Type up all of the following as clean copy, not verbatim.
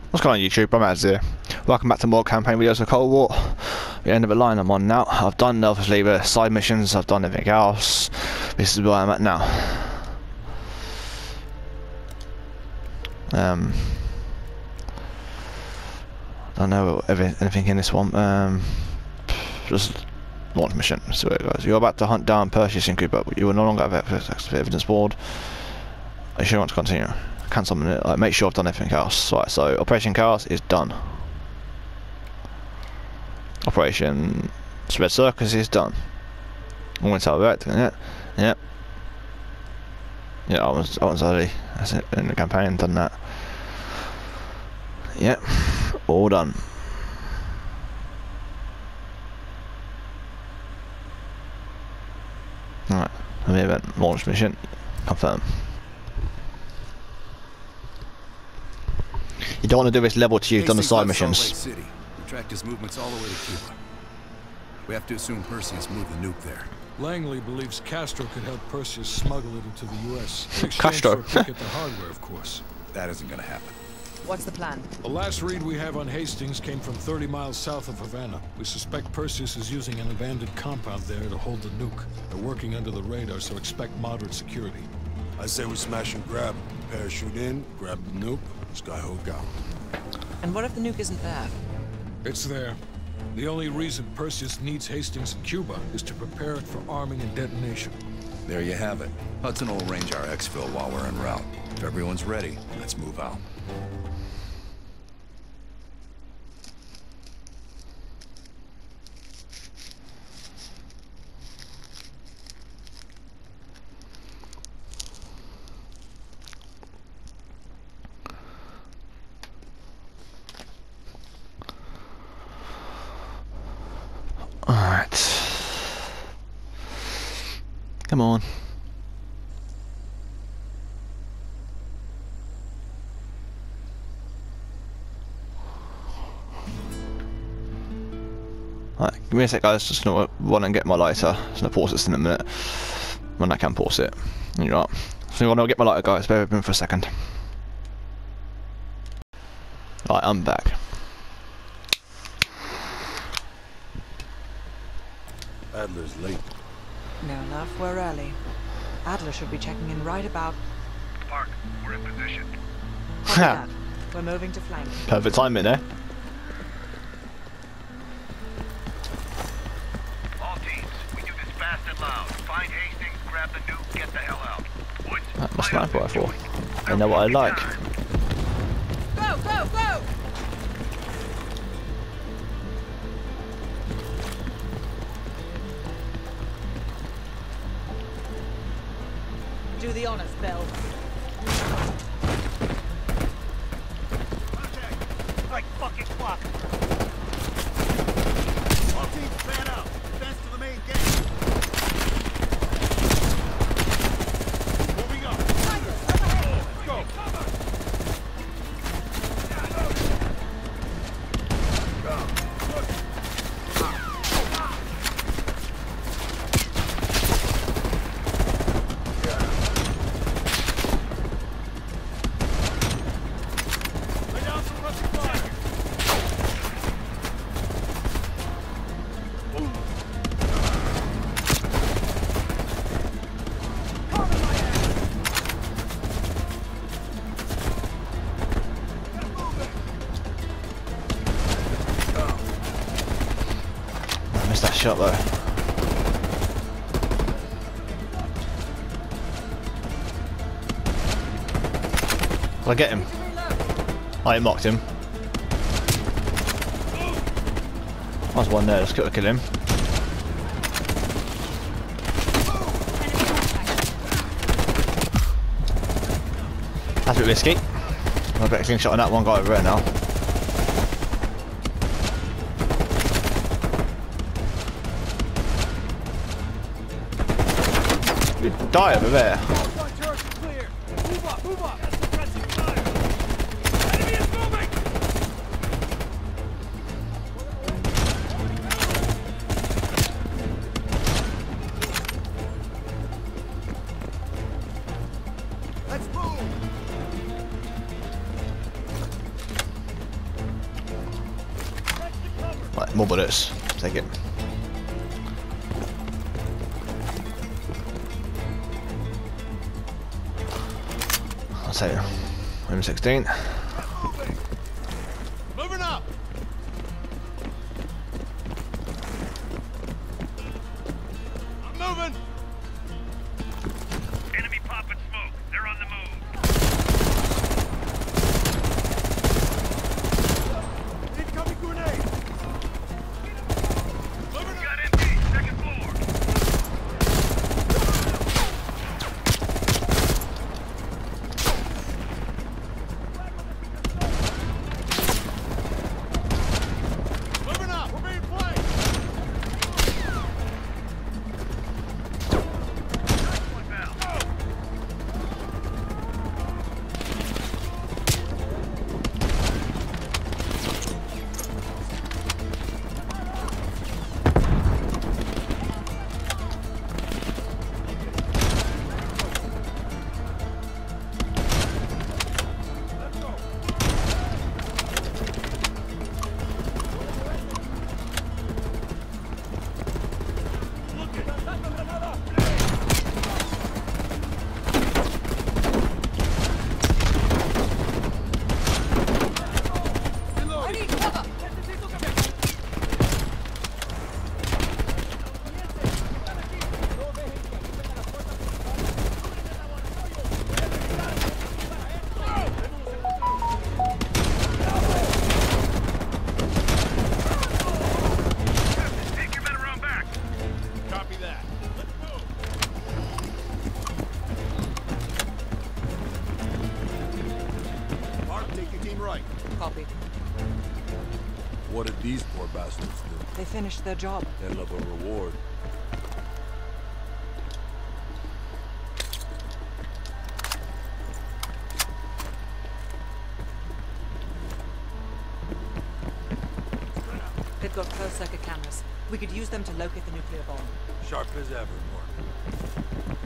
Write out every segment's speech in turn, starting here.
What's going on YouTube? I'm Az here. Welcome back to more campaign videos of Cold War. The end of the line I'm on now. I've done obviously the side missions, I've done everything else. This is where I'm at now. I don't know anything in this one. Just launch mission. Let's see where it goes. You're about to hunt down Perseus incubator, but you will no longer have evidence board. Are you sure you want to continue? Cancel a minute. Make sure I've done everything else. Right, so Operation Chaos is done. Operation Red Circus is done. I'm going to tell that. Yep. Yeah, I was early. That's it. In the campaign, done that. Yep, all done. Alright, the event launch mission confirm. You don't want to do this level till you've done the side missions. We tracked his movements all the way to Cuba. We have to assume Perseus moved the nuke there. Langley believes Castro could help Perseus smuggle it into the U.S. Castro. For a pick at the hardware, of course. That isn't gonna happen. What's the plan? The last read we have on Hastings came from 30 miles south of Havana. We suspect Perseus is using an abandoned compound there to hold the nuke. They're working under the radar, so expect moderate security. I say we smash and grab. Parachute in, grab the nuke, skyhook out. And what if the nuke isn't there? It's there. The only reason Perseus needs Hastings in Cuba is to prepare it for arming and detonation. There you have it. Hudson will arrange our exfil while we're en route. If everyone's ready, let's move out. Alright. Come on. Alright, give me a sec guys, just gonna run and get my lighter. Just gonna pause this in a minute. When I can pause it. You're right. So I'm gonna get my lighter guys, bear with me for a second. Right, I'm back. Adler's late. No, love, we're early. Adler should be checking in right about... Park, we're in position. Copy that. We're moving to flank. Perfect timing there. All teams, we do this fast and loud. Find Hastings, grab the nuke, get the hell out. Woods, That's my line up sniper and rifle. join. I know what I like. Go, go, go! Do the honors, Bill. Like fucking clock. All teams fan out. Advance to the main gate. Moving up. Let's go. Lay down some rusty fire. I missed that shot though. Did I get him? I mocked him. There's one there, let's kill him. That's a bit risky. I better clean shot on that one guy over there now. You die over there. One turret clear. Move up, move up. Suppressing fire. Enemy is moving. Let's move. Right, more bullets. Take it. I'll take it. M16. Moving up! I'm moving! Enemy popping smoke. They're on the move. Incoming grenade! Moving Got empty. Second floor. Moving up! We're being flanked! One valve. I need cover! Take your men around back. Copy that. Let's move! Mark, take your team right. Copy. What did these poor bastards do? They finished their job. Hell of a reward. They've got closed circuit cameras. We could use them to locate the nuclear bomb. Sharp as ever, Mark.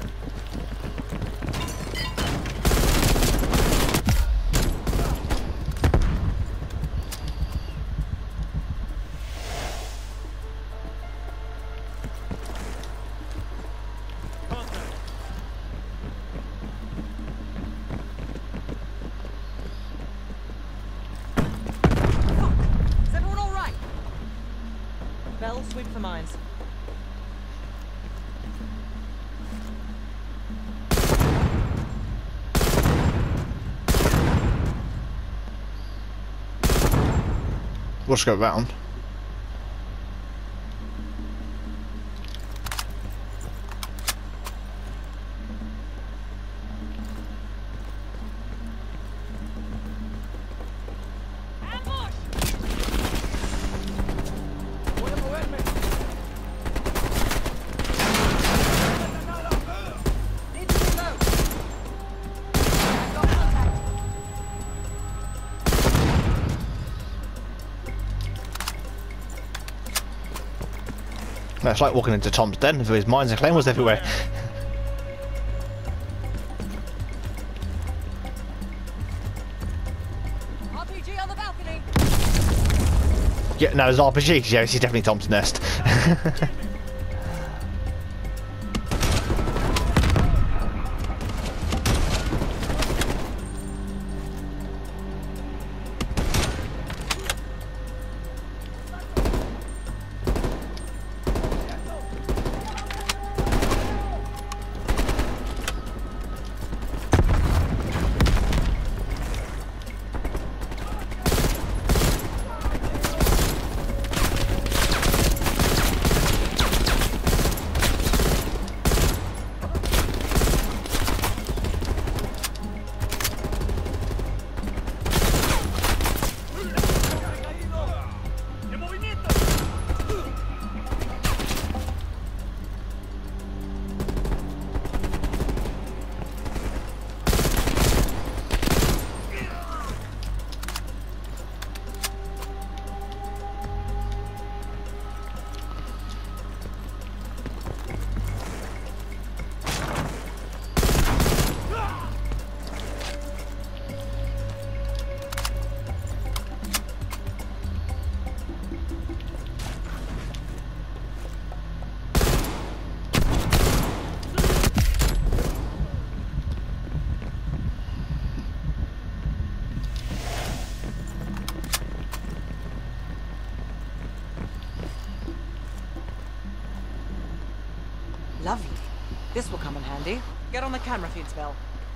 Fuck! Is everyone alright? Bell, sweep for mines. We'll just go round. Need to reload. Got contact. No, it's like walking into Tom's den with his mines and claymores everywhere. RPG on the balcony. Yeah, no, there's RPGs. Yeah, this is definitely Tom's nest. Lovely. This will come in handy. Get on the camera feeds, Bell.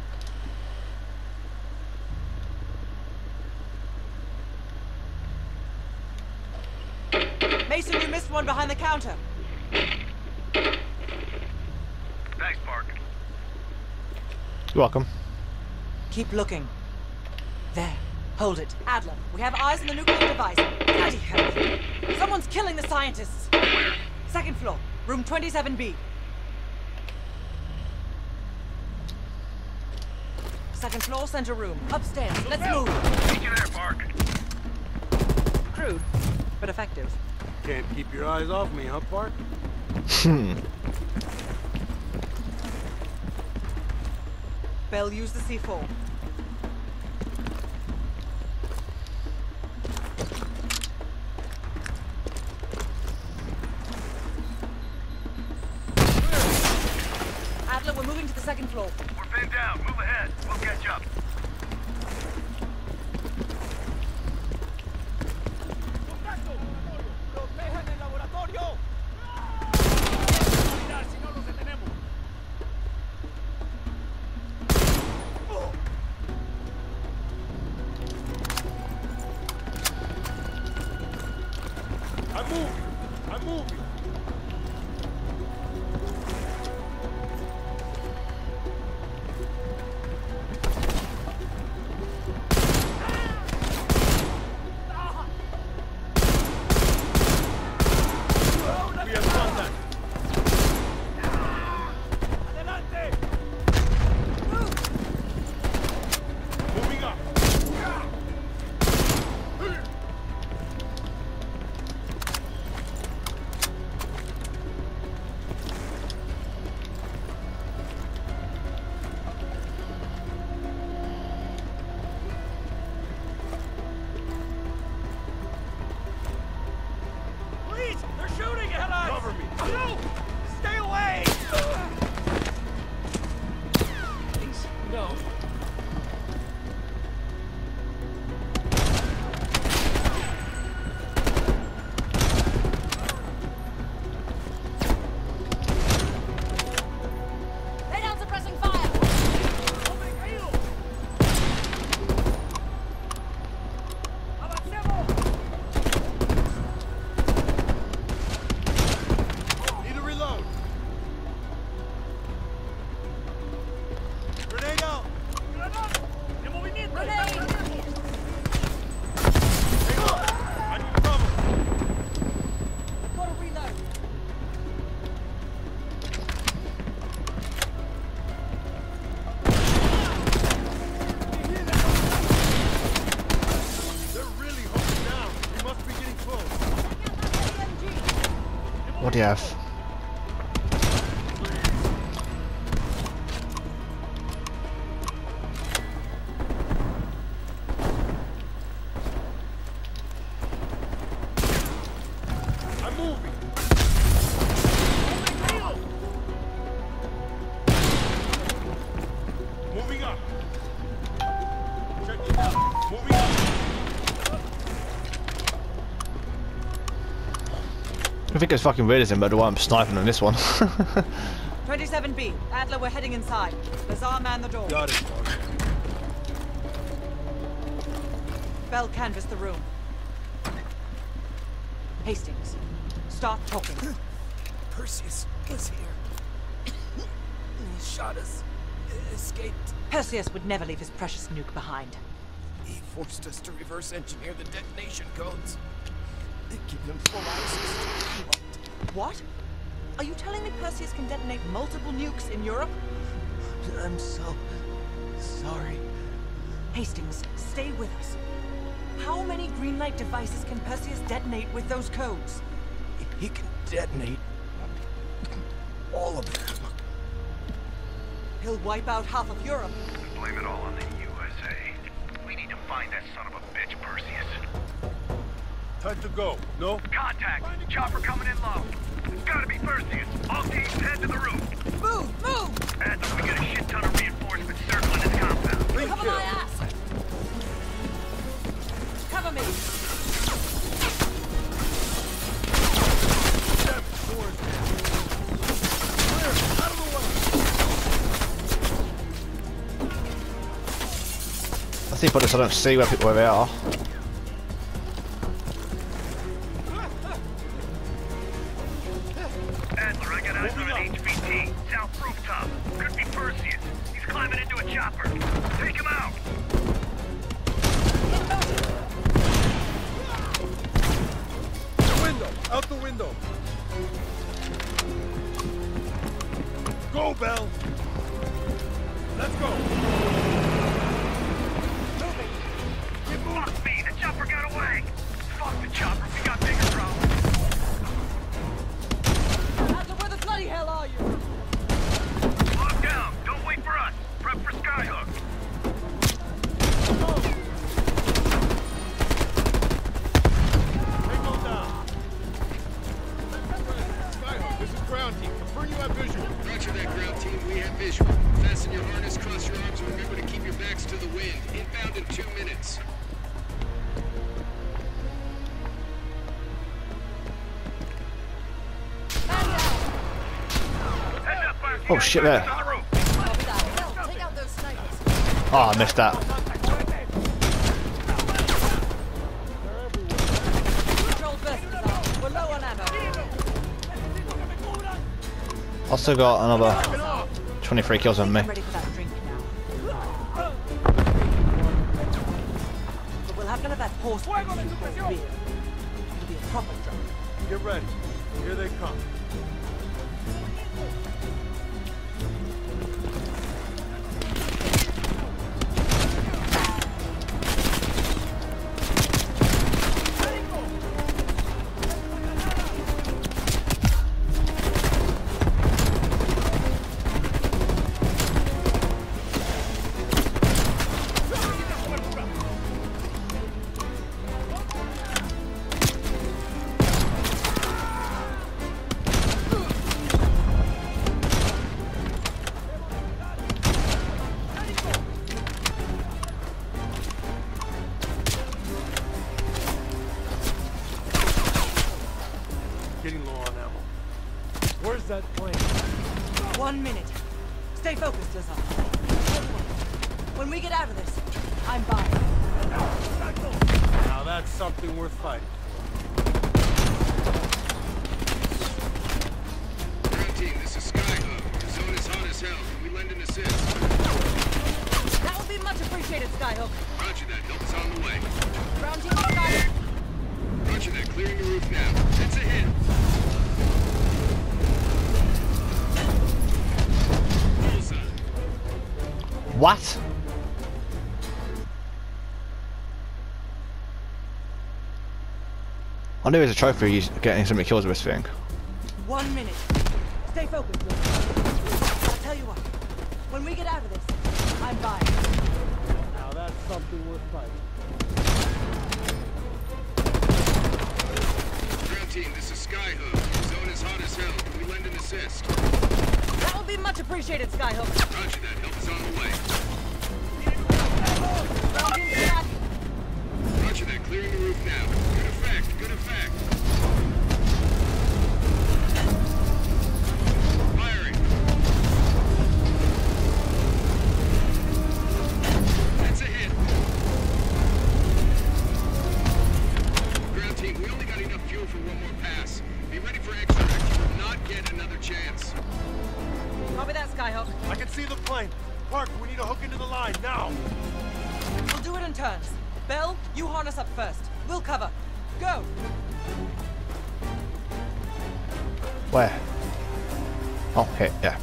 Mason, you missed one behind the counter. Thanks, Park. You're welcome. Keep looking. There. Hold it. Adler, we have eyes on the nuclear device. Bloody hell. Someone's killing the scientists. Where? Second floor. Room 27B. Second floor, center room. Upstairs. Let's move. Meet you there, Park. Crude, but effective. Can't keep your eyes off me, huh, Park? Bell, use the C4. Adler, we're moving to the second floor. We're pinned down. Move ahead. We'll catch up. ¡Protejan el laboratorio! Si no los detenemos. I'm moving. I'm moving. We have contact. ¡Adelante! Moving up. Please! They're shooting at us! Cover me. No! Stay away! Please, no. Lay down suppressing fire! ¡Hombre caído! ¡Avancemos! Need a reload. Grenade out. ¡Granada! ¡En movimiento! I need cover. Gotta reload. They're really holding down. We must be getting close. What do you have? I'm moving. Moving up. Check it out. Moving up. I think it's fucking realism about the way I'm sniping on this one. 27B. Adler, we're heading inside. Lazar, man the door. Got it, Park. Bell, canvass the room. Hastings, start talking. Perseus was here. He shot us. Escaped. Perseus would never leave his precious nuke behind. He forced us to reverse engineer the detonation codes. They give him full access to What? Are you telling me Perseus can detonate multiple nukes in Europe? I'm so sorry. Hastings, stay with us. How many Greenlight devices can Perseus detonate with those codes? He can detonate all of them. He'll wipe out half of Europe. Blame it all on the USA. We need to find that son of a bitch, Perseus. Time to go. No? Contact! Chopper coming in low. It's gotta be Perseus. All teams head to the roof. Move! Move! Adler, we got a shit ton of reinforcements circling this compound. Cover my ass! Cover me! Step towards me. Clear. definitely put this so I don't see where they are. Adler, I got eyes on an HVT. South rooftop. Could be Perseus. He's climbing into a chopper. Take him out. The window! Out the window! Go, Bell! Let's go! Fuck me, the chopper got away. Fuck the chopper, we got bigger problems. Adler, where the bloody hell are you? Lock down, don't wait for us. Prep for Skyhook. Tango down. Skyhook, this is ground team. Confirm you have visual. Roger that, ground team. We have visual. Fasten your harness, cross your arms, and remember to keep your backs to the wind. Inbound in 2 minutes. Head up, Perseus. Oh shit, there. On the roof. Take out those snipers. Oh, I missed that. Control vessels out. We're low on ammo. I've still got another 23 kills on me. I'm ready for that drink now. But we'll have none of that horse beer. It'll be a proper drunk. Get ready. Here they come. Getting low on ammo. Where's that plane? 1 minute. Stay focused, Lazar. When we get out of this, I'm buying. Now that's something worth fighting. Ground team, this is Skyhook. The zone is hot as hell. Can we lend an assist? That would be much appreciated, Skyhook. Roger that. Help is on the way. Ground team Skyhook. Roger that. Clearing the roof now. That's a hit. Bullseye. What? I knew it was a trophy getting so many kills with this thing. 1 minute. Stay focused, Lazar. I'll tell you what. When we get out of this, I'm buying. Now that's something worth fighting. Ground team, this is Skyhook. The zone is hot as hell. Can we lend an assist? That would be much appreciated, Skyhook. Roger that. Help is on the way. Ground team Skyhook. Roger that. Clearing the roof now. Good effect. Good effect. Firing. That's a hit. Ground team, we only got enough fuel for one more pass. Be ready for extract. You will not get another chance. Copy that, Skyhook. I can see the plane. Parker, we need to hook into the line now. We'll do it in turns. Bell, you harness up first. We'll cover. Go! Where? Oh, here, yeah.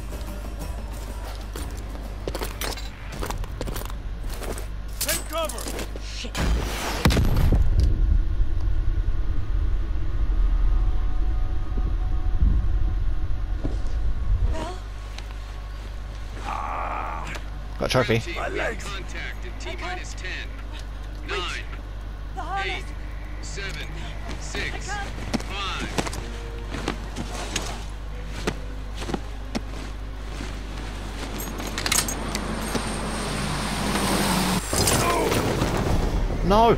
Take cover. Shit. Bell? Got a trophy. Team, My we have legs. contact in T-minus 10, 9, The harness! 8, 7, 6, 5. No!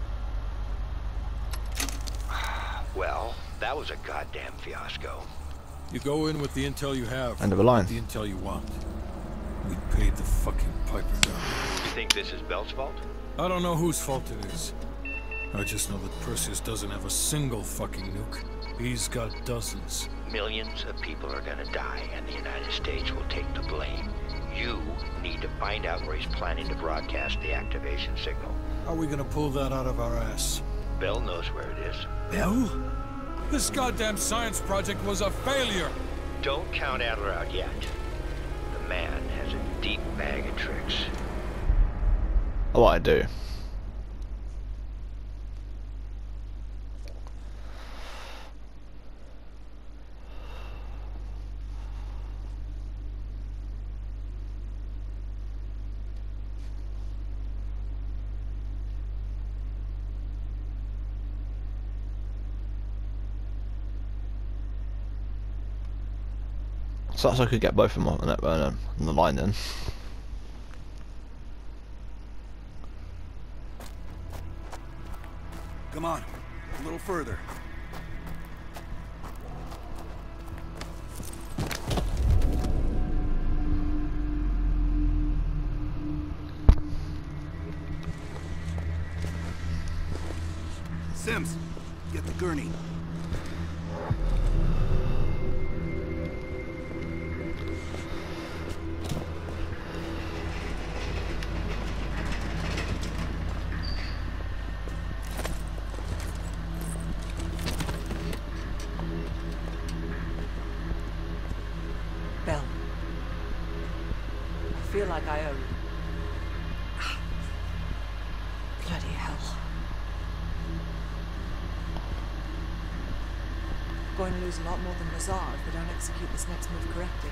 Well, that was a goddamn fiasco. You go in with the intel you have. End of a line. The intel you want. We paid the fucking piper down. You think this is Bell's fault? I don't know whose fault it is. I just know that Perseus doesn't have a single fucking nuke. He's got dozens. Millions of people are gonna die, and the United States will take the blame. You need to find out where he's planning to broadcast the activation signal. How are we gonna pull that out of our ass? Bell knows where it is. Bell? This goddamn science project was a failure! Don't count Adler out yet. The man has a deep bag of tricks. Oh, what I do. So I could get both of them on the line then. Come on, a little further. Sims, get the gurney. Bell. I feel like I owe you. Bloody hell. Going to lose a lot more than Lazar if we don't execute this next move correctly.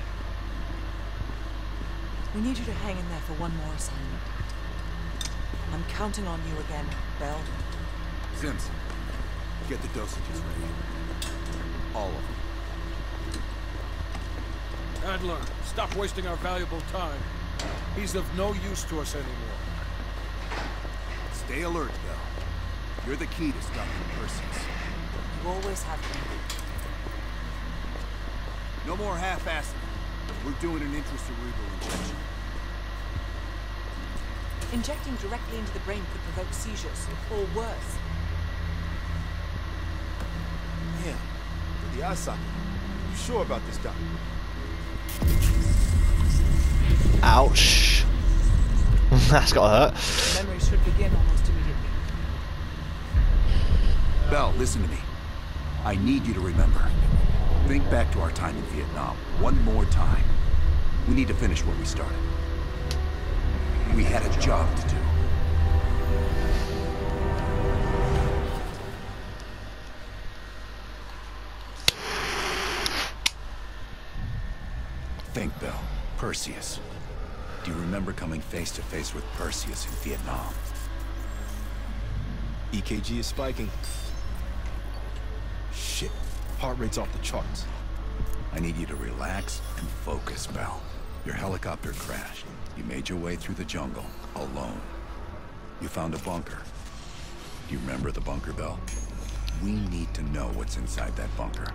We need you to hang in there for one more assignment. I'm counting on you again, Bell. Sims, get the dosages ready. All of them. Adler, stop wasting our valuable time. He's of no use to us anymore. Stay alert, Bell. You're the key to stopping Perseus. You always have been. No more half-assing. We're doing an intracerebral injection. Injecting directly into the brain could provoke seizures, or worse. Damn, do the eye socket. You sure about this, Doc? Ouch. That's gotta hurt. The memory should begin almost immediately. Bell, listen to me. I need you to remember. Think back to our time in Vietnam one more time. We need to finish what we started. We had a job to do. Think, Bell. Perseus. Do you remember coming face to face with Perseus in Vietnam? EKG is spiking. Shit. Heart rate's off the charts. I need you to relax and focus, Bell. Your helicopter crashed. You made your way through the jungle, alone. You found a bunker. Do you remember the bunker, Bell? We need to know what's inside that bunker.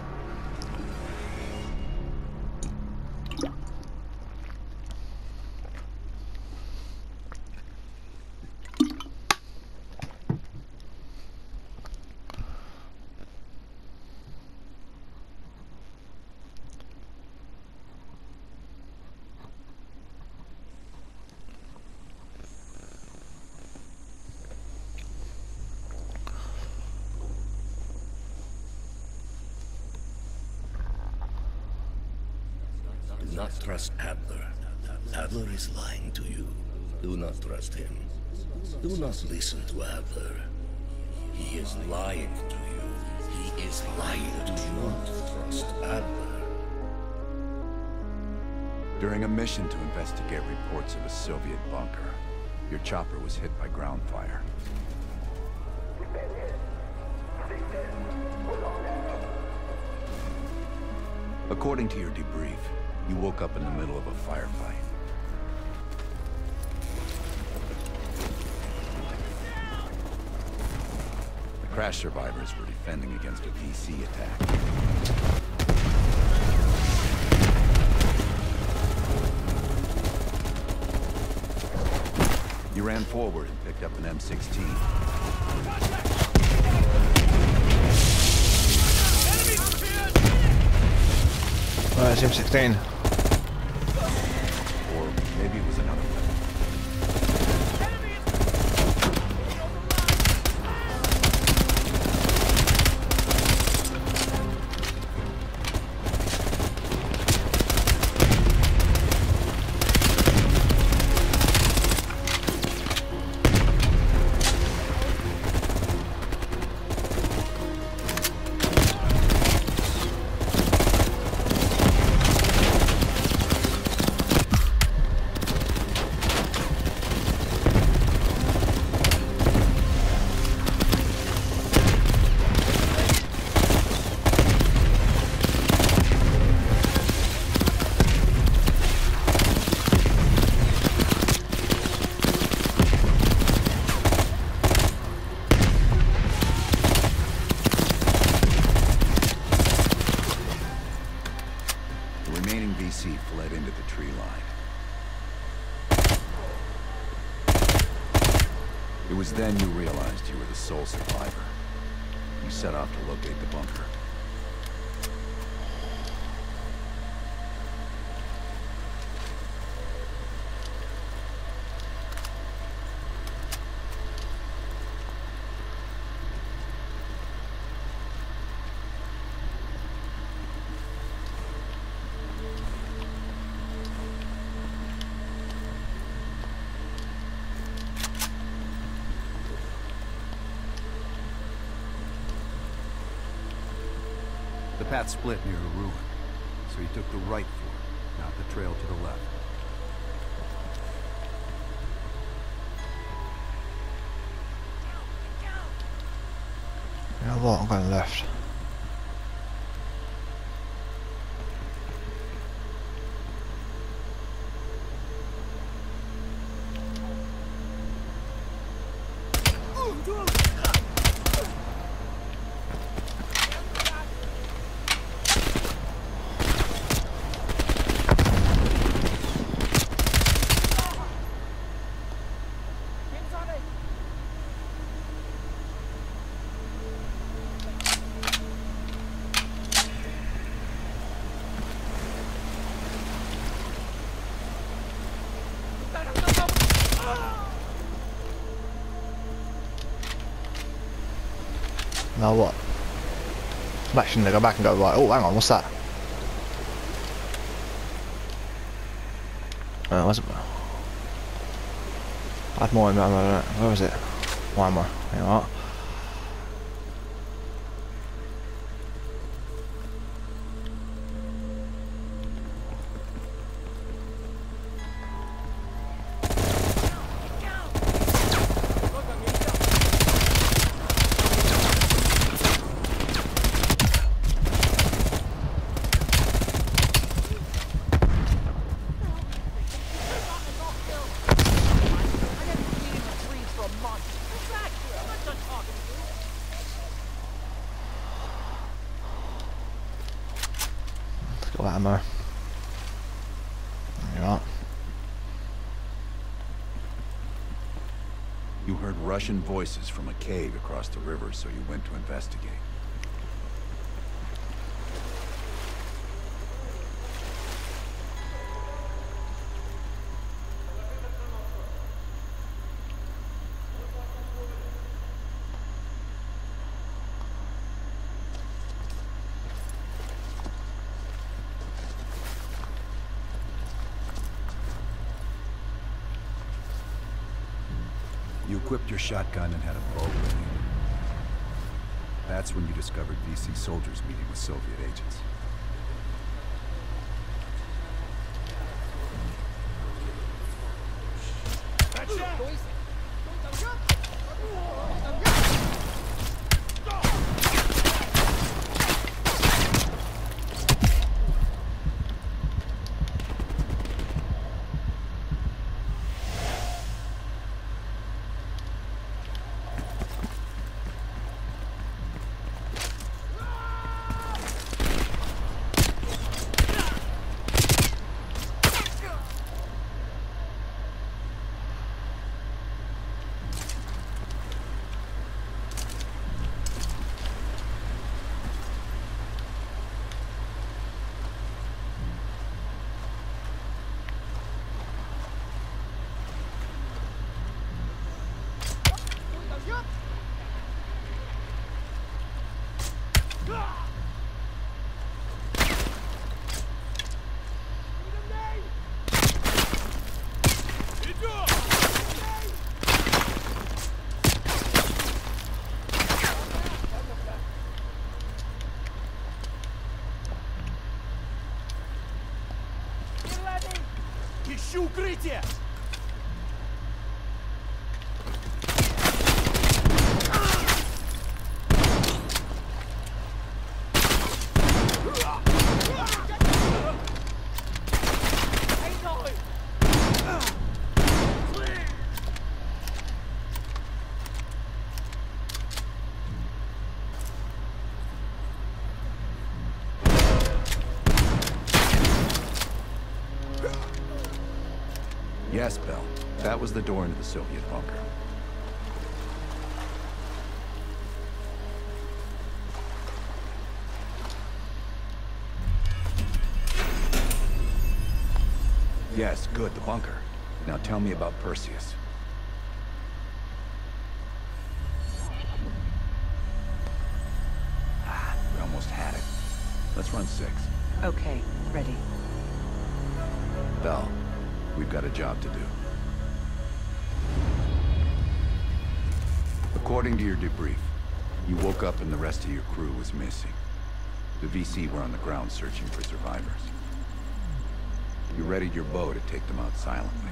Do not trust Adler. Adler is lying to you. Do not trust him. Do not listen to Adler. He is lying to you. He is lying. Do not trust Adler. During a mission to investigate reports of a Soviet bunker, your chopper was hit by ground fire. According to your debrief, you woke up in the middle of a firefight. The crash survivors were defending against a VC attack. ran forward and picked up an M16. It's M16. Or maybe it was another weapon. VC fled into the tree line. It was then you realized you were the sole survivor. You set off to locate the bunker. The path split near a ruin, so he took the right fork, not the trail to the left. You know what? I'm going left. Now what? I'm actually gonna go back and go right. Oh, hang on, what's that? Where's it? I had more ammo. Where was it? More ammo. You know what? Got ammo. There you are. You heard Russian voices from a cave across the river, so you went to investigate. You equipped your shotgun and had a bow with you. That's when you discovered VC soldiers meeting with Soviet agents. Ищу укрытие! Yes, Bell. That was the door into the Soviet bunker. Yes, good, the bunker. Now tell me about Perseus. We almost had it. Let's run 6. Okay, ready. Bell, we've got a job to do. According to your debrief, you woke up and the rest of your crew was missing. The VC were on the ground searching for survivors. You readied your bow to take them out silently.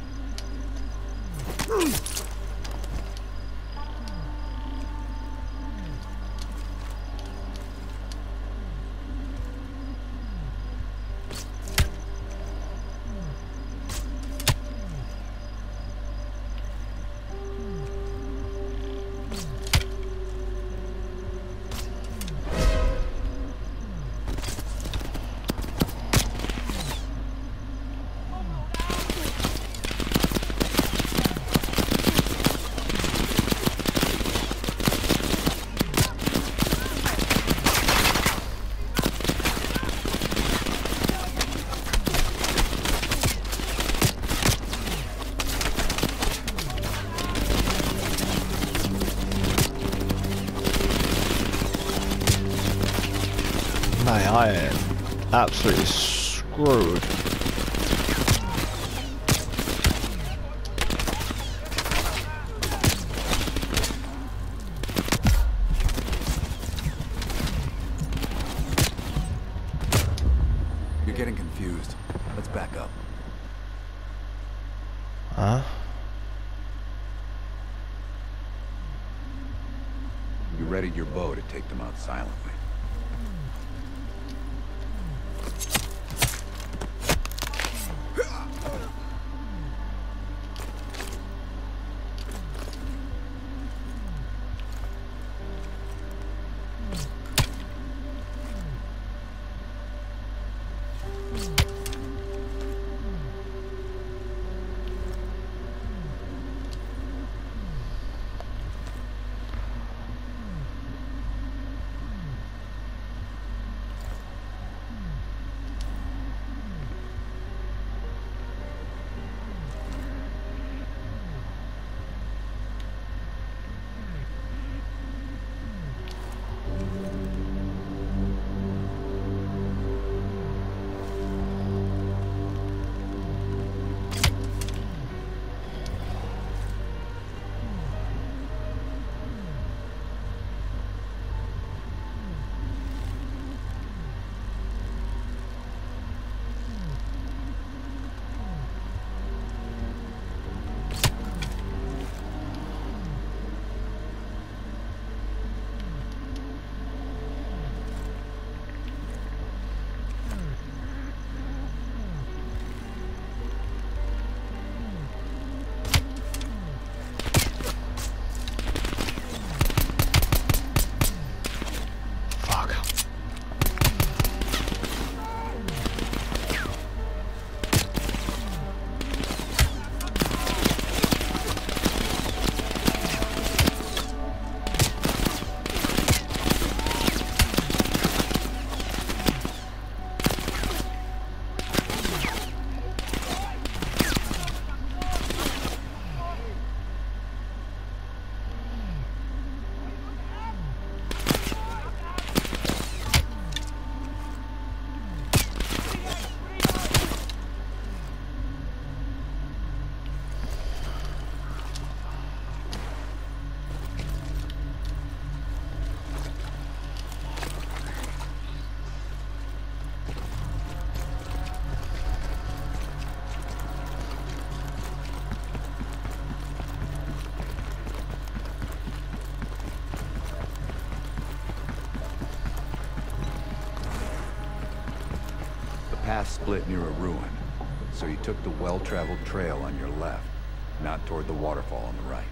I am absolutely screwed. You're getting confused. Let's back up. Huh? You readied your bow to take them out silently. The path split near a ruin, so you took the well-traveled trail on your left, not toward the waterfall on the right.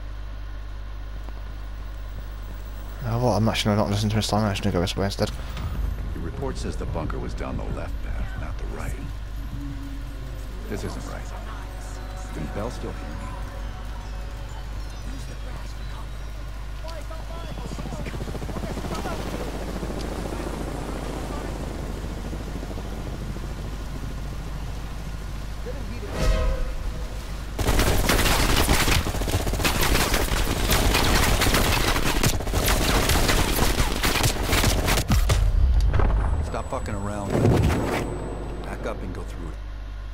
Well, I'm actually not listening to this time. I'm actually going to go this way instead. Your report says the bunker was down the left path, not the right. This isn't right. Can Bell still hear me? Stop fucking around. Back up and go through it.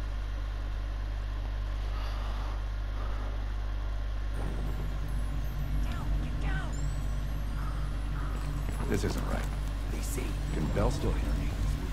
This isn't right. Can Bell still hear me?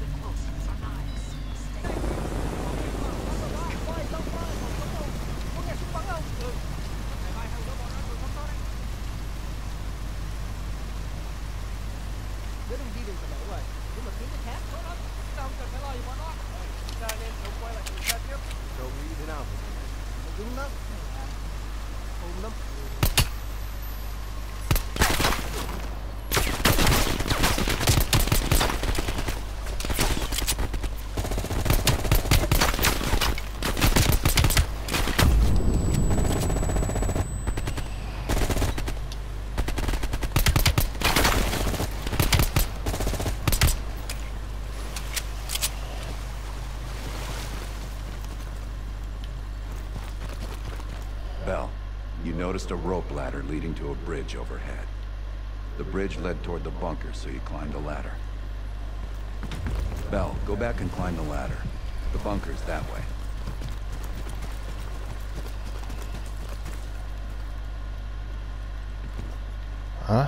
Bell, you noticed a rope ladder leading to a bridge overhead. The bridge led toward the bunker, so you climbed a ladder. Bell, go back and climb the ladder. The bunker's that way. Huh?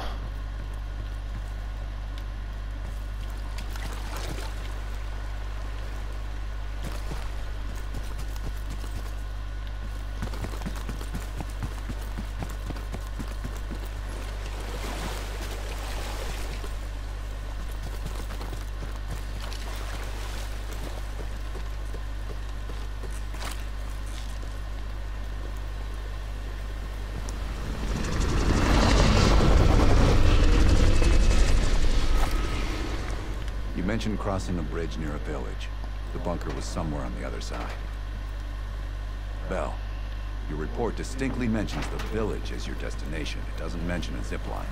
You mentioned crossing a bridge near a village. The bunker was somewhere on the other side. Bell, your report distinctly mentions the village as your destination. It doesn't mention a zip line.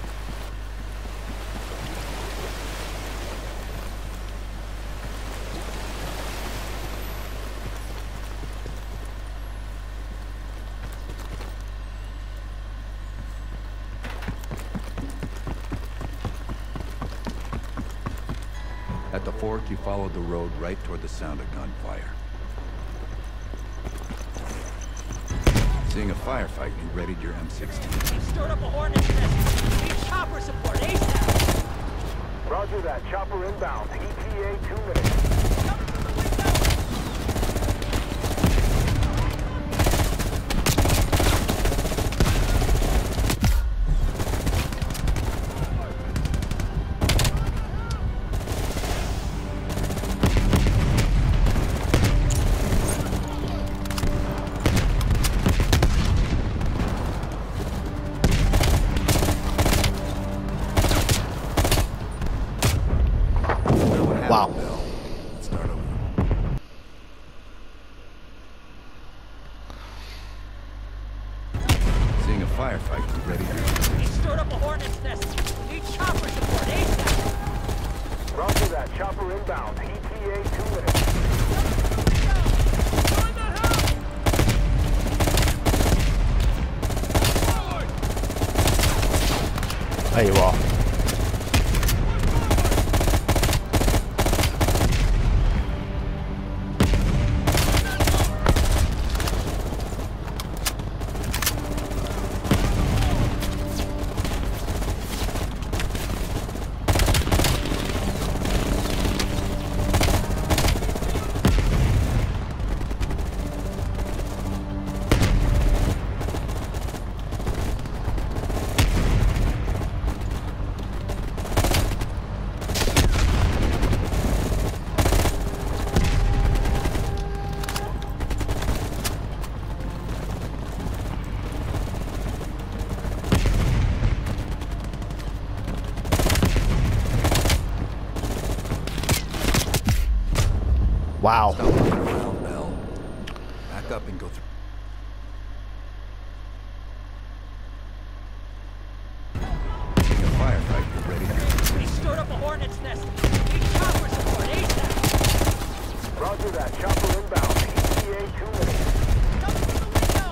At the fork, you followed the road right toward the sound of gunfire. Seeing a firefight, you readied your M16. We've stirred up a hornet's nest. Need chopper support, ASAP! Roger that. Chopper inbound. ETA 2 minutes. Wow. Wow. Stop looking around, Bell. Back up and go through. Being a firefight, you're ready to... We stored up a hornet's nest. Need chopper support, ASAP. Roger that. Chopper inbound. ETA 2 minutes. Jump through the window.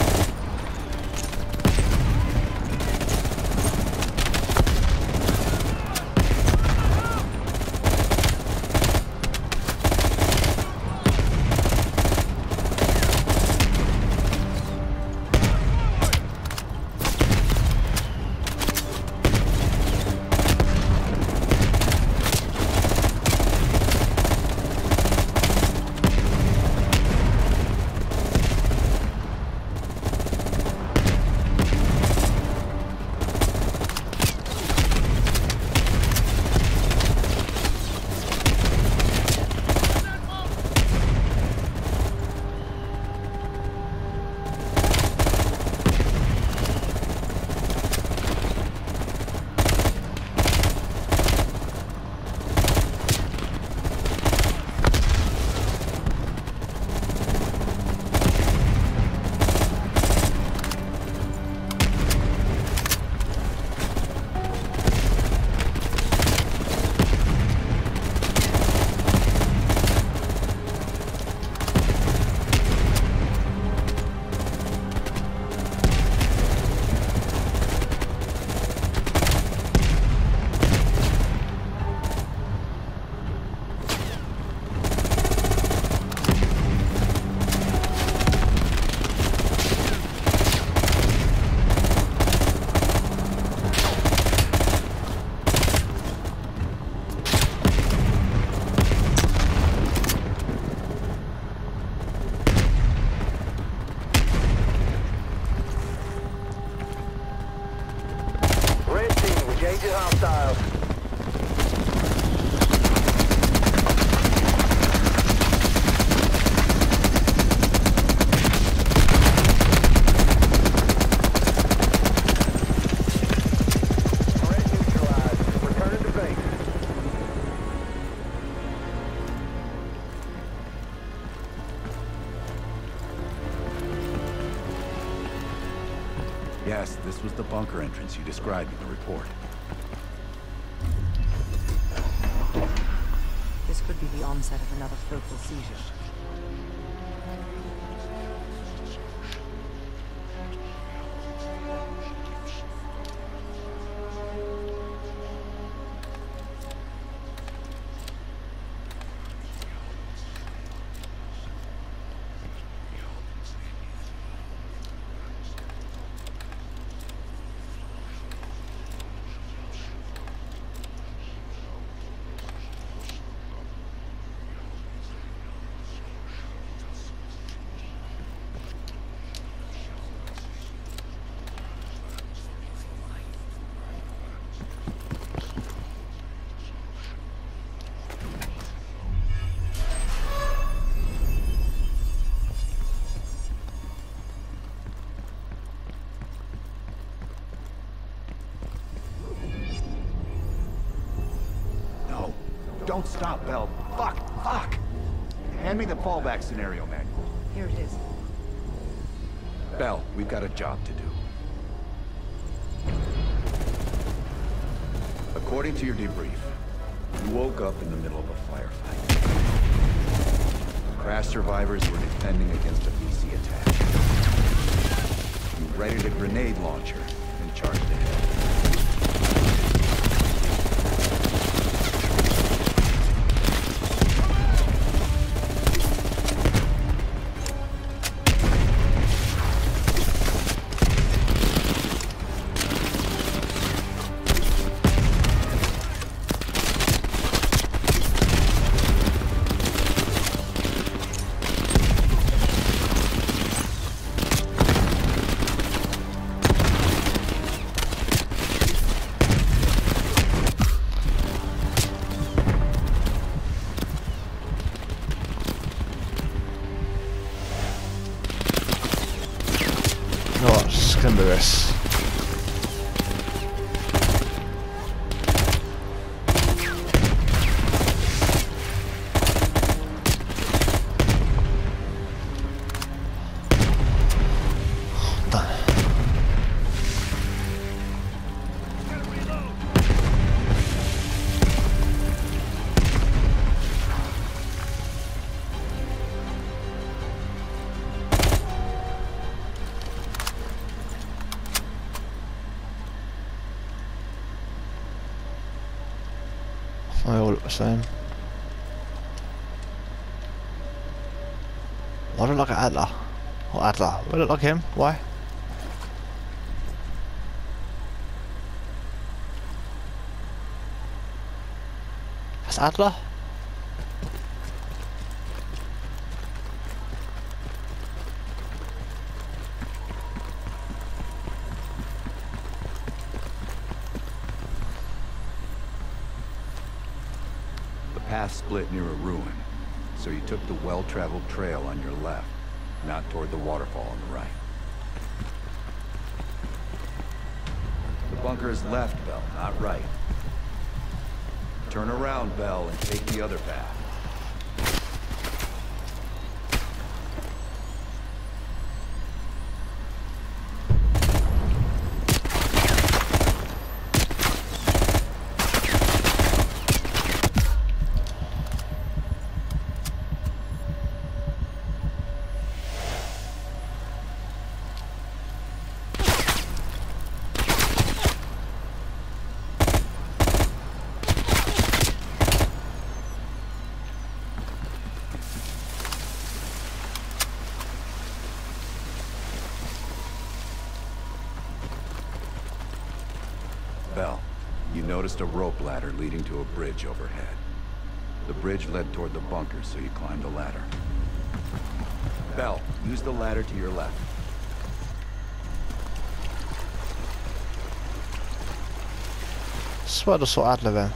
Engaging hostiles. Threat neutralized. Returning to base. Yes, this was the bunker entrance you described in the report. This could be the onset of another focal seizure. Don't stop, Bell. Fuck! Hand me the fallback scenario manual. Here it is. Bell, we've got a job to do. According to your debrief, you woke up in the middle of a firefight. Crash survivors were defending against a VC attack. You readied a grenade launcher and charged ahead. Can do this. They all look the same. Why do I look like an Adler? Or Adler? Why do I look like him? Why? That's Adler? The path split near a ruin, so you took the well-traveled trail on your left, not toward the waterfall on the right. The bunker is left, Bell, not right. Turn around, Bell, and take the other path. Bell, you noticed a rope ladder leading to a bridge overhead. The bridge led toward the bunker, so you climbed the ladder. Bell, use the ladder to your left. Swear I saw Adler then.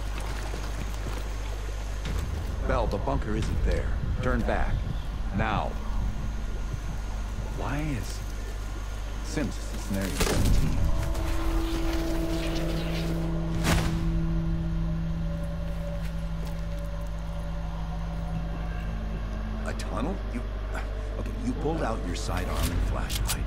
Bell, the bunker isn't there. Turn back. Now. Why is... Sims, this is Scenario 17. A tunnel? Okay, you pulled out your sidearm and flashlight.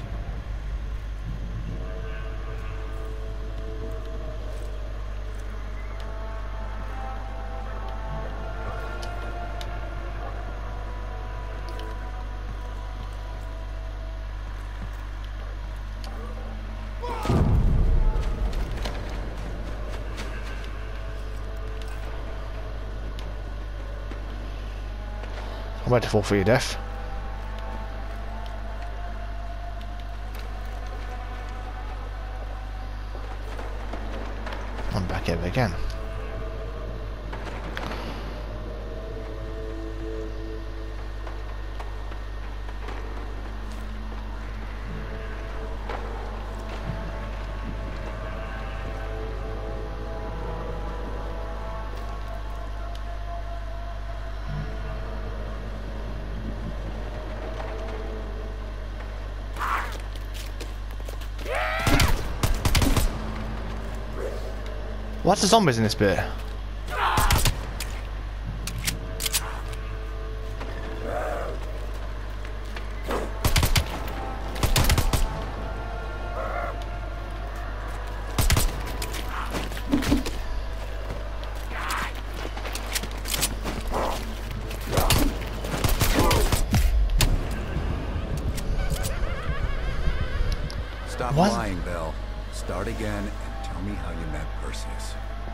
I'm ready to fall for your death. I'm back here again. What's the zombies in this bit? Stop lying, Bell. Start again and tell me how you met Perseus.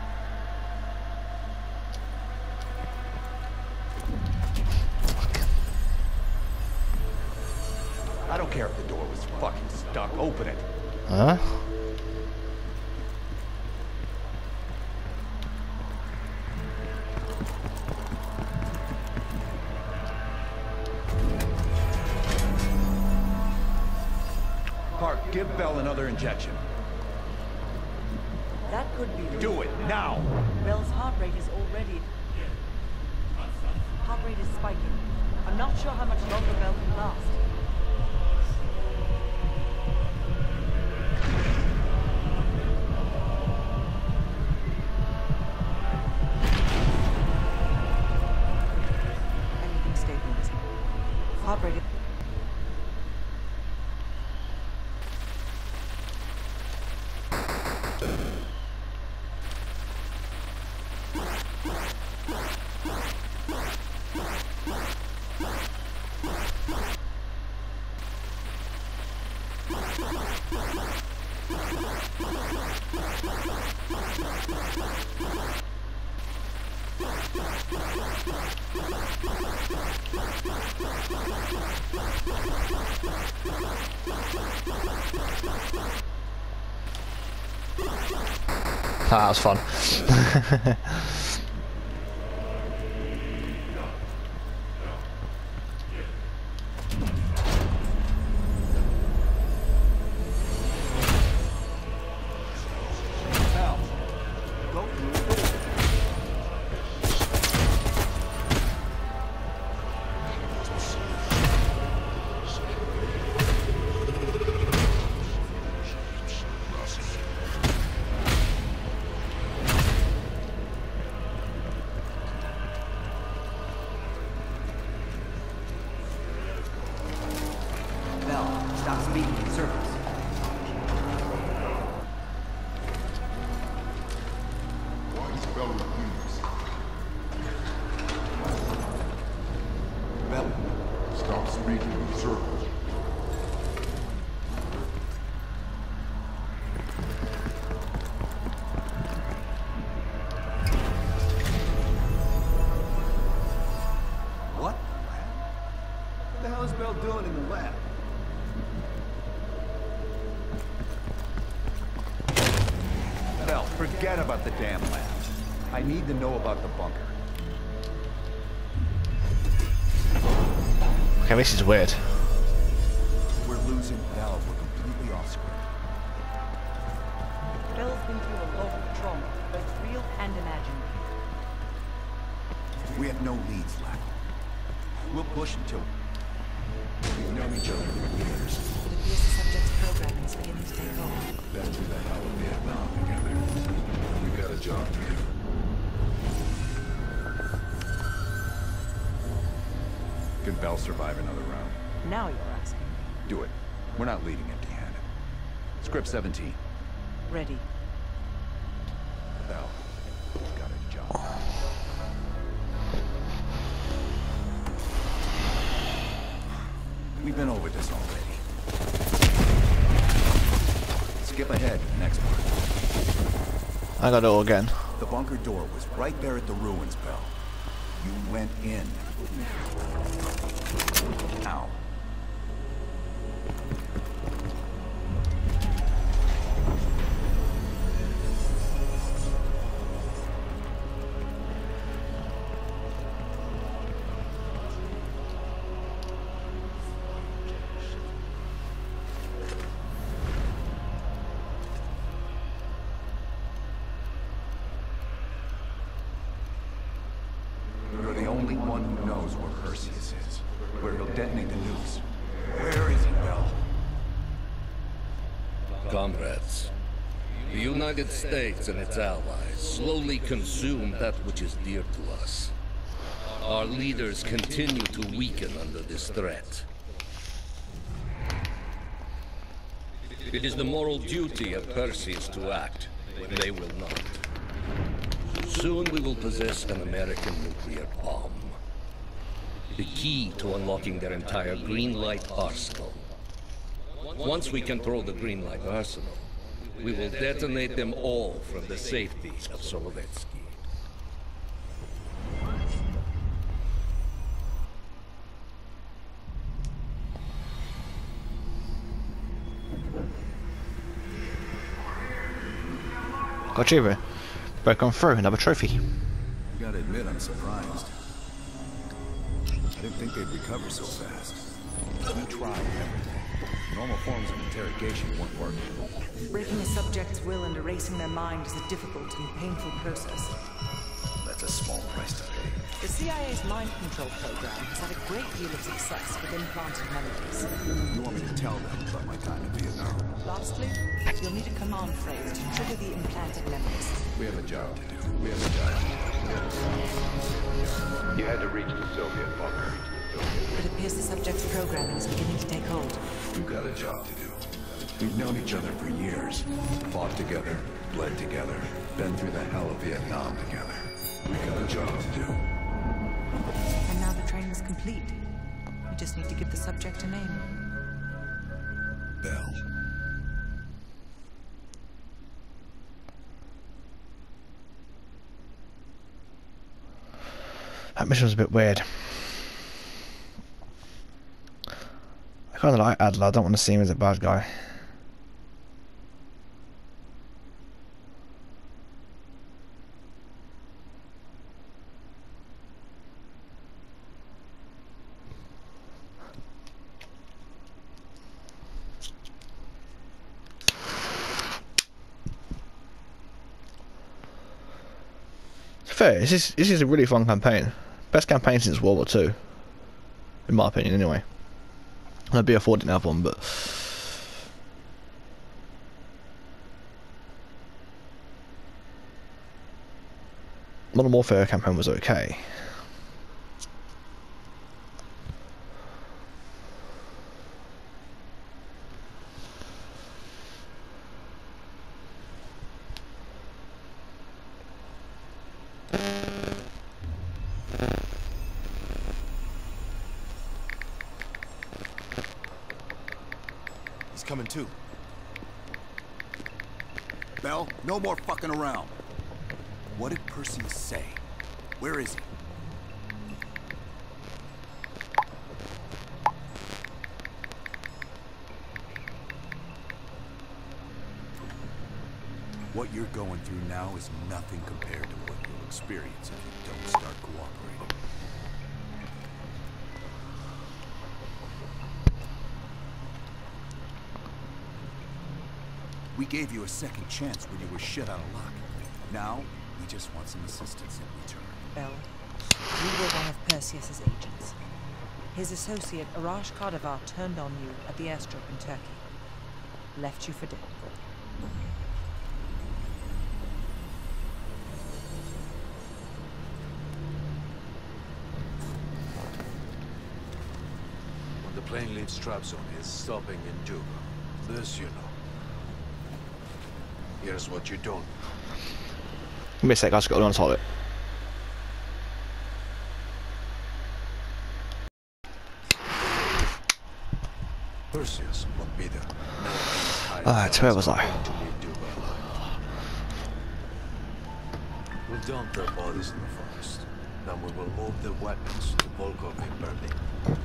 I don't care if the door was fucking stuck. Open it. Huh? Park, give Bell another injection. That could be... Do it, now! Bell's heart rate is already... Heart rate is spiking. I'm not sure how much longer Bell can last. Anything stabilizing. Heart rate is... That was fun. Stop speaking in circles. Why is Bell refused? Bell, Stop speaking in circles. what? What the hell is Bell doing in the lab? Bell, forget about the damn lab. I need to know about the bunker. Okay, this is weird. We're losing Bell. We're completely off script. Bell's been through a lot of trauma, both real and imaginary. We have no leads left. We'll push until we've known each other for years. It appears the subject's programming is beginning to take hold. Been through the hell of Vietnam together. We've got a job to do. Can Bell survive another round? Now you're asking. Do it. We're not leading empty-handed. Script 17. Ready. Bell, we've got a job. We've been over this already. Skip ahead to the next part. I got it all again. The bunker door was right there at the ruins, Bell. You went in. Now. You're the only one who knows where Perseus is, where he'll detonate the nukes. Where is he, Bell? Comrades, the United States and its allies slowly consume that which is dear to us. Our leaders continue to weaken under this threat. It is the moral duty of Perseus to act when they will not. Soon we will possess an American nuclear bomb. The key to unlocking their entire green light arsenal. Once we control the green light arsenal, we will detonate them all from the safety of Solovetsky. Got you, broken through, another trophy. You gotta admit, I'm surprised. I didn't think they'd recover so fast. We tried everything. Normal forms of interrogation weren't working. Breaking a subject's will and erasing their mind is a difficult and painful process. That's a small price to pay. The CIA's mind control program has had a great deal of success with implanted memories. You want me to tell them about my time in Vietnam? Lastly, you'll need a command phrase to trigger the implanted memories. We have a job to do. We have a job to do. You had to reach the Soviet bunker. It appears the subject's programming is beginning to take hold. We've got a job to do. We've known each other for years. Fought together, bled together, been through the hell of Vietnam together. We've got a job to do. And now the training is complete. We just need to give the subject a name. Bell. That mission was a bit weird. I kind of like Adler, I don't want to see him as a bad guy. fair, this is a really fun campaign. Best campaign since World War II, in my opinion. Anyway, I'd be affording another one, but Modern Warfare campaign was okay. He's coming too. Bell, no more fucking around. What did Perseus say? Where is he? What you're going through now is nothing compared to what you'll experience if you don't start cooperating. We gave you a second chance when you were shit out of luck. Now, we just want some assistance in return. Bell, you were one of Perseus's agents. His associate, Arash Kardavar, turned on you at the airstrip in Turkey. Left you for dead. When the plane leaves Trabzon, it's stopping in Juba. This you know. Here's what you don't. Give me a sec, I just got to unsolve it. Perseus won't be there. Alright, where was I? We'll dump their bodies in the forest. Then we will move the weapons to Volkov in Berlin.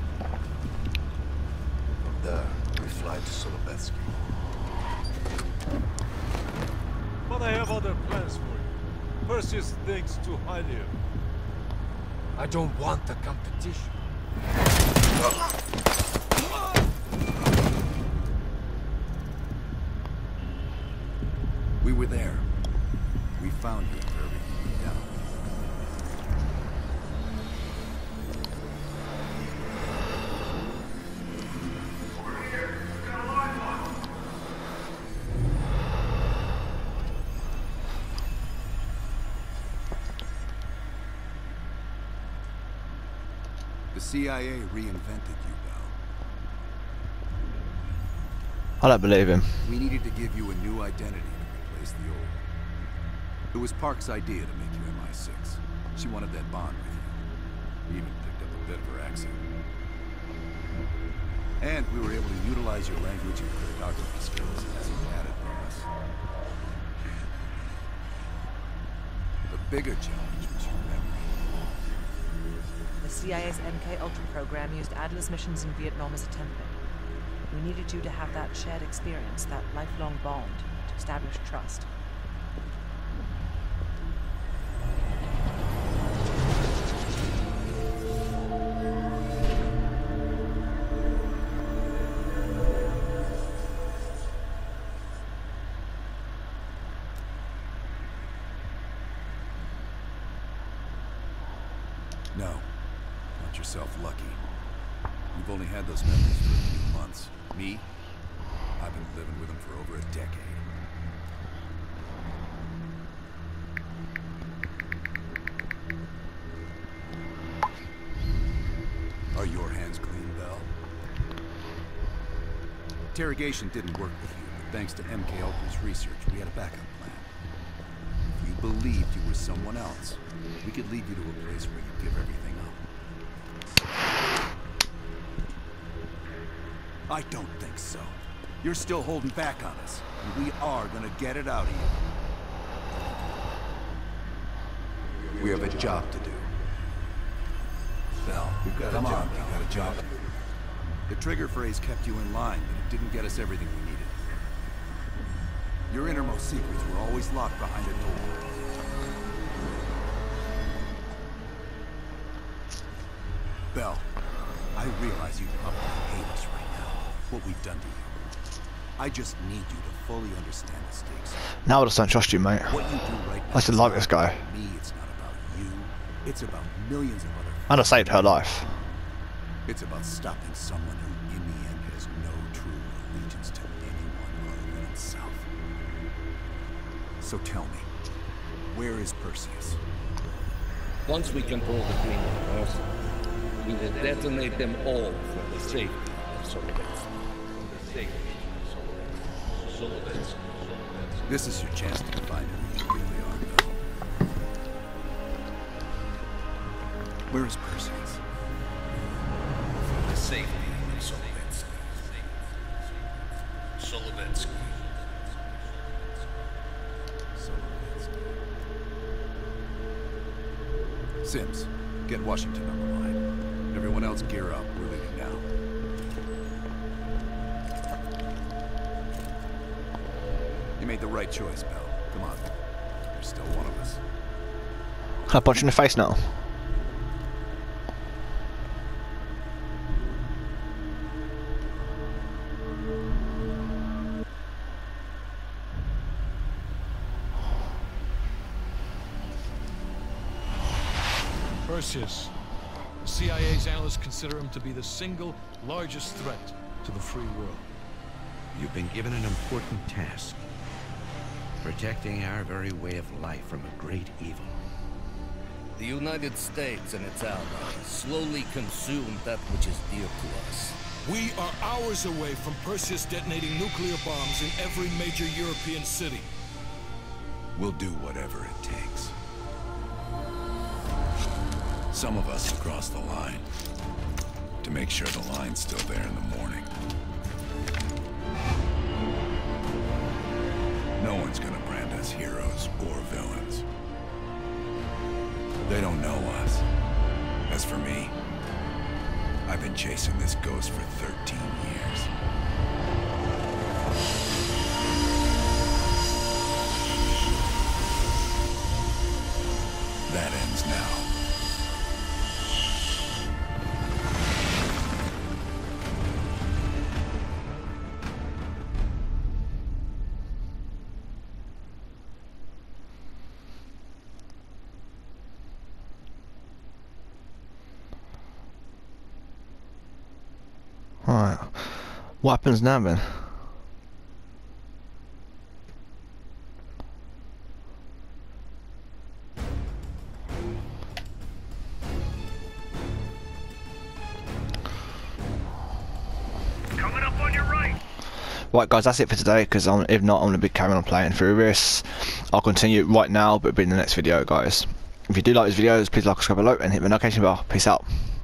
From there, we fly to Solovetsky. But I have other plans for you. Perseus thinks to hide you. I don't want the competition. We were there. We found you after everything went down. The CIA reinvented you, Bell. I don't believe him. We needed to give you a new identity to replace the old. It was Park's idea to make you MI6. She wanted that bond with you. We even picked up a bit of her accent. And we were able to utilize your language and cryptography skills as an added bonus. The bigger challenge was your memory. The CIA's MK-Ultra program used Adler's missions in Vietnam as a template. We needed you to have that shared experience, that lifelong bond, to establish trust. No. Count yourself lucky. You've only had those memories for a few months. Me? I've been living with them for over a decade. Are your hands clean, Bell? Interrogation didn't work with you, but thanks to MK Ultra's research, we had a backup plan. If you believed you were someone else, we could lead you to a place where you give everything up. I don't think so. You're still holding back on us, and we are gonna get it out of you. We have a job to do. Bell, we've got a job. We've got a job to do. The trigger phrase kept you in line, but it didn't get us everything we needed. Your innermost secrets were always locked behind a door. Bell, I realize you probably hate us right now, what we've done to you. I just need you to fully understand the stakes. Now I just don't trust you, mate. What you do right now I still like this guy. Me, it's not about you. It's about millions of other. And I saved her life. It's about stopping someone who, in the end, has no true allegiance to anyone other than himself. So tell me, where is Perseus? Once we control the greenhouse, we will detonate them all for the safety of Solovetsky. This is your chance to find who you really are, Bell. Where is Perseus? For the safety of Solovetsky. Solovetsky. Sims, get Washington on the line. Everyone else gear up. We're leaving now. You made the right choice, Bell. Come on. You're still one of us. Can I punch you in the face now? Perseus. The CIA's analysts consider him to be the single largest threat to the free world. You've been given an important task. Protecting our very way of life from a great evil. The United States and its allies slowly consume that which is dear to us. We are hours away from Perseus detonating nuclear bombs in every major European city. We'll do whatever it takes. Some of us have crossed the line to make sure the line's still there in the morning. No one's gonna brand us heroes or villains. They don't know us. As for me, I've been chasing this ghost for 13 years. That ends now. Alright. What happens now then? Coming up on your right. Right guys, that's it for today, because if not I'm going to be carrying on playing through this. I'll continue right now, but it'll be in the next video guys. If you do like these videos, please like, subscribe below and hit the notification bell. Peace out.